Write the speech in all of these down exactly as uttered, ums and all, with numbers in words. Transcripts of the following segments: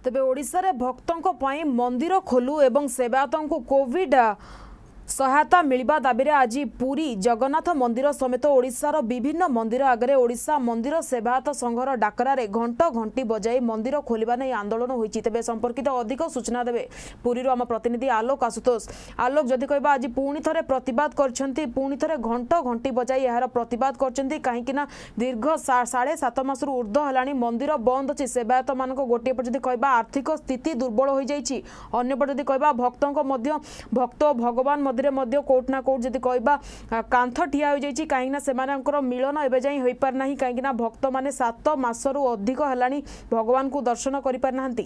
तेबे ओडिशा रे भक्तों पई मंदिर खोलू एवं सेवायतों को कोविड सहायता मिलवा दाबी आज पुरी जगन्नाथ मंदिर समेत ओडिशार विभिन्न मंदिर आगे ओडिशा मंदिर सेवायत संघर डाकरारे घंट घंटी बजाई मंदिर खोलिबा नै आंदोलन होईछि। तेबे संपर्कित अधिक सूचना देबे पुरीरो आम प्रतिनिधि आलोक आशुतोष। आलोक जदि कहबा आज पुणी थरे प्रतिवाद करछंती पुणी थरे घंट घंटी बजाई यार प्रतिवाद करछंती काहेकि ना दीर्घ साढ़े सात मास रु ऊर्ध्व हलानी मंदिर बंद अछि। सेवायत मानक गोटे पर जदि कहबा आर्थिक स्थिति दुर्बल होई जाईछि, अन्य पर जदि कहबा भक्तों मध्य भक्त भगवान मध्य कोट ना कोट जदि कहबा कांथ ठिया हो जाइछि काहेकि ना सेमानकर मिलन एबे जाई होई पार नाही काहेकि ना भक्त माने सात मास रु अधिक हलानी भगवान को दर्शन करि पार नाहंती।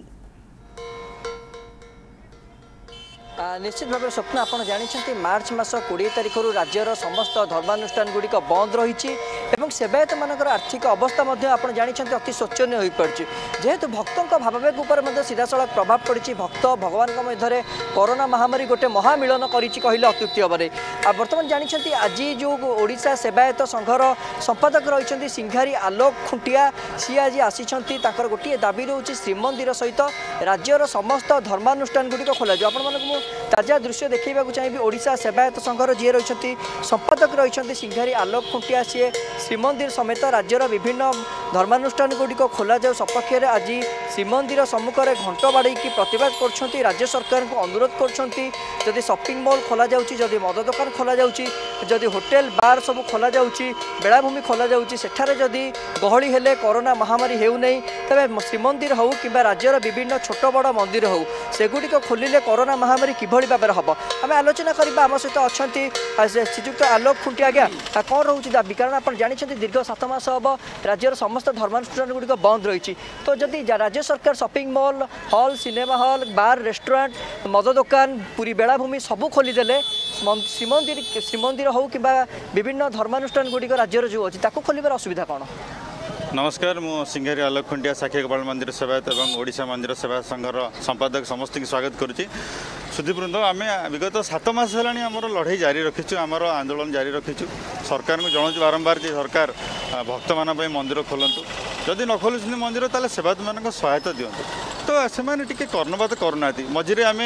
निश्चित भाव स्वप्न आप जानते मार्च मास कोड़े तारिख राज्यर समस्त धर्मानुष्ठान गुड़िक बंद रही सेवायत मानकर आर्थिक अवस्था आप जानते अति शोचनीय हो पड़ी जेहेतु भक्तों भावावेग उपर सीधा सड़क प्रभाव पड़ी। भक्त भगवान मध्य कोरोना महामारी गोटे महामिलन कहले अत्युक्ति हेबारे बर्तमान जानते आज जो ओडिशा सेवायत संघर संपादक रही सिंघारी आलोक खुंटिया सी आज आसी गोटे दाबी रोचे श्रीमंदिर सहित राज्यर समस्त धर्मानुष्ठान गुड़िक खोल आप ताजा दृश्य देखा चाहिए। ओडिशा सेवायत संघर जी रही संपादक रही सिंघारी आलोक खुंटिया सी श्रीमंदिर समेत राज्यर विभिन्न धर्मानुष्ठान गुड़िक खोल जाऊ सपक्ष में आज श्रीमंदिर सम्मुख में घंट बाड़ी प्रतिवाद कर राज्य सरकार को अनुरोध कर शॉपिंग मॉल खोल जाऊँगी मद दुकान खोल जाऊँगी होटेल बार सब खोल जाऊँगी बेलाभूमि खोल जाऊँगी सेठारे जदि गहली हेले कोरोना महामारी हेउ नहीं तेज श्रीमंदिर हो कि राज्यर विभिन्न छोट बड़ मंदिर हो सेगुड़िक खोलिले कोरोना महामारी किभली भाव हम आम आलोचना करवा आम सहित अच्छा श्रीजुक्त आलोक खुंटी आज्ञा कौन रोचे दाबी कारण आप जानते दीर्घ सात मास हम राज्यर समस्त धर्मानुष्ठान गुड़िक बंद रही तो जदि राज्य सरकार shopping mall hall cinema hall bar restaurant मद दुकान पूरी बेलाभूमि सबू खोलीदे श्रीमंदिर श्रीमंदिर हो कि विभिन्न धर्मानुष्ठान गुड़िक राज्यर जो अच्छी खोलिबार असुविधा कौन? नमस्कार मु सिंघारी आलोक खुंटिया साक्षी गोपाल मंदिर सेवायत और ओडिशा मंदिर सेवा संघर संपादक समस्त स्वागत करुच्ची। सुधीवृंद आम विगत सात मास है आम लड़ाई जारी रखीचु आमर आंदोलन जारी रखीचु सरकार को जनाऊँ बारंबार जे सरकार भक्त मान मंदिर खोलतु जदि न खोलुं मंदिर ताले सेवायत मान सहायता दिंतु तो से कर्णपात करूना मझे आम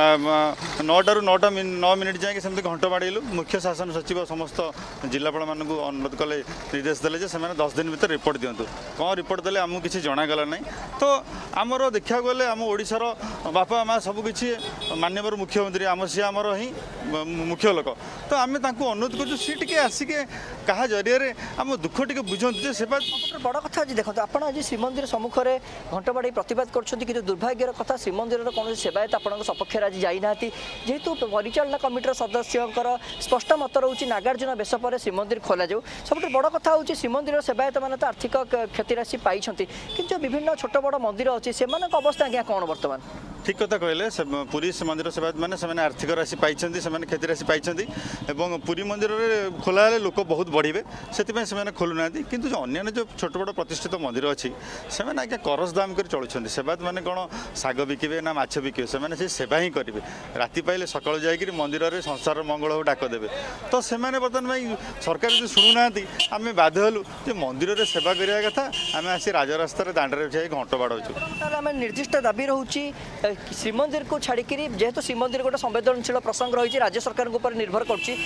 नौटार नौटा नौ मिनिट जाए सेमती घंट बाड़ेलु मुख्य शासन सचिव समस्त जिलापाल मान अनुरोध कले निर्देश देले जे से दस दिन भर रिपोर्ट दिंतु कौन रिपोर्ट देले आमको किसी जनागला ना तो आमर देखा गले आम ओडिशार बापा माँ सबकि माननीय मुख्यमंत्री आम सी आमर ही मुख्य लोक तो आम अनुरोध कर सी टे आसिक क्या जरिए आम दुख टे बुझे सेवा बड़ कथा आज देखो आप आज श्रीमंदिर सम्मुख में घंट बाड़ी प्रतिवाद कर दुर्भाग्यर कथा श्रीमंदिर कौन सेवायत आप सपक्ष आज जाना जेहेतु परिचालना कमिटर सदस्य स्पष्ट मत रोचे नागार्जुन बेश पर श्रीमंदिर खोल जाऊ सब बड़ कथा हूँ श्रीमंदिर सेवायत मैंने तो आर्थिक क्षति राशि पाई कि विभिन्न छोट बड़ मंदिर अच्छी से अवस्था आज्ञा कौन बर्तमान ठीक कथा कहले पुरी मंदिर सेवायत मैंने से आर्थिक राशि पाई क्षति राशि पाई पुरी मंदिर में खोला लोक बहुत बढ़े से खोलुना कि अन्य जो छोट बड़ प्रतिष्ठित मंदिर अच्छी से आज्ञा करज दाम कर चलुँच सेवायत मैंने कौन शाग बिके ना माछ बिके से सेवा ही करेंगे राति पाइले सकाल जा मंदिर में संसार मंगल हो डाक देवे तो से बर्तमान भाई सरकार जो शुणुना आम बाध्य हलु मंदिर में सेवा करने कथा आम आसी राजरास्तार दाण्डे ठिया घंट बाड़ू निर्दिष्ट दाबी रोचे श्रीमंदिर को छाड़िकी जेहेतु श्रीमंदिर गोटे संवेदनशील प्रसंग रही राज्य सरकार ऊपर निर्भर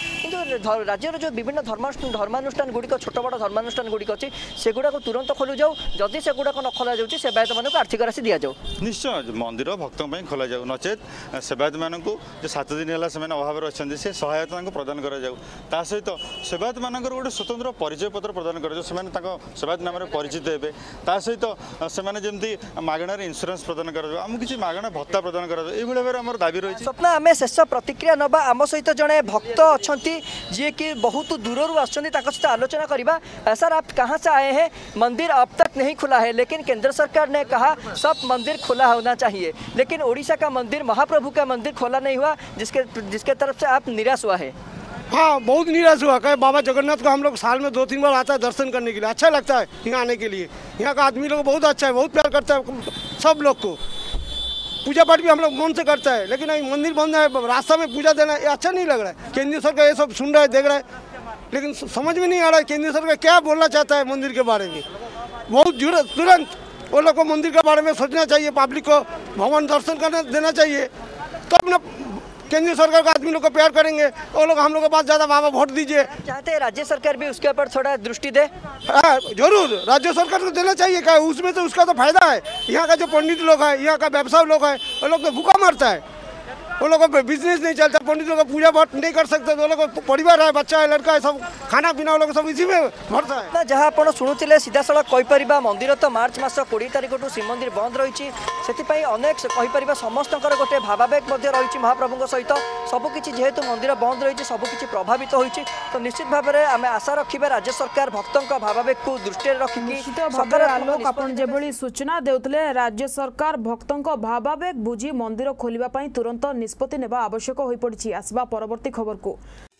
कर राज्यर जो विभिन्न धर्म धर्मानुष्ठान गुड़िक छोट बड़ धर्मानुष्ठान गुड़िक अच्छी सेगुड़ा तुरंत खोलु जाऊ जदि सेगुड़ा न खोल जाऊँगी सेवायत मानक आर्थिक राशि दि जाऊ निश्चय मंदिर भक्तों खोल जाऊ नचेत सेवायत मानक जो सात दिन है से अभाव अच्छा से सहायता प्रदान करा सहित सेवायत मान गोटे स्वतंत्र परिचय पत्र प्रदान कर सेवायत नाम परिचित हे सहित से जमी मागणार इंश्योरेंस प्रदान करमको किसी मागणा भत्ता प्रदान कर दाबी रही। स्वप्न आम शेष प्रतिक्रिया नवा आम सहित जड़े भक्त अच्छा जी कि बहुत दूर आसत आलोचना करवा। सर आप कहाँ से आए हैं? मंदिर अब तक नहीं खुला है लेकिन केंद्र सरकार ने कहा सब मंदिर खुला होना चाहिए लेकिन ओडिशा का मंदिर महाप्रभु का मंदिर खोला नहीं हुआ जिसके जिसके तरफ से आप निराश हुआ है। हाँ बहुत निराश हुआ कहे बाबा जगन्नाथ को हम लोग साल में दो तीन बार आता है दर्शन करने के लिए अच्छा लगता है यहाँ आने के लिए यहाँ का आदमी लोग बहुत अच्छा है बहुत प्यार करता है सब लोग को पूजा पाठ भी हम लोग मन से करता है लेकिन अभी मंदिर बंद है रास्ता में पूजा देना ये अच्छा नहीं लग रहा है। केंद्र सरकार ये सब सुन रहा है देख रहा है लेकिन समझ में नहीं आ रहा है केंद्र सरकार क्या बोलना चाहता है मंदिर के बारे में। बहुत तुरंत वो लोग को मंदिर के बारे में सोचना चाहिए, पब्लिक को भगवान दर्शन करने देना चाहिए, तो अपना केंद्रीय सरकार का आदमी लोग को प्यार करेंगे। वो लोग हम लोग के पास ज़्यादा वहाँ वोट दीजिए। चाहते हैं राज्य सरकार भी उसके ऊपर थोड़ा दृष्टि दे। हाँ जरूर राज्य सरकार को देना चाहिए, क्या उसमें तो उसका तो फायदा है। यहाँ का जो पंडित लोग है, यहाँ का व्यवसाय लोग है, वो लोग तो भूखा मरता है, वो लोगों को बिजनेस नहीं चलता, पंडित लोग पूजा पाठ नहीं कर सकते, वो लोग परिवार है, बच्चा है, लड़का है, सब खाना पीना वो लोग सब इसी में भरता है। जहाँ आप शुणुते सीधा सड़क कहीपर मंदिर तो मार्च मास कोड़े तारीख श्रीमंदिर बंद रही से अनेक कहीपर समस्त गोटे भावावेग रही महाप्रभु सहित सबकि जेहेतु मंदिर बंद रही सबकि प्रभावित होती, तो निश्चित भाव में आम आशा रखा राज्य सरकार भक्तों भावावेग को दृष्टि रखिकी सूचना देउतले राज्य सरकार भक्तों भावावेग बुझी मंदिर खोलिबा पई तुरंत निष्पत्ति नेबा आवश्यक होई पड़िछि। आसबा परवर्ती खबर को।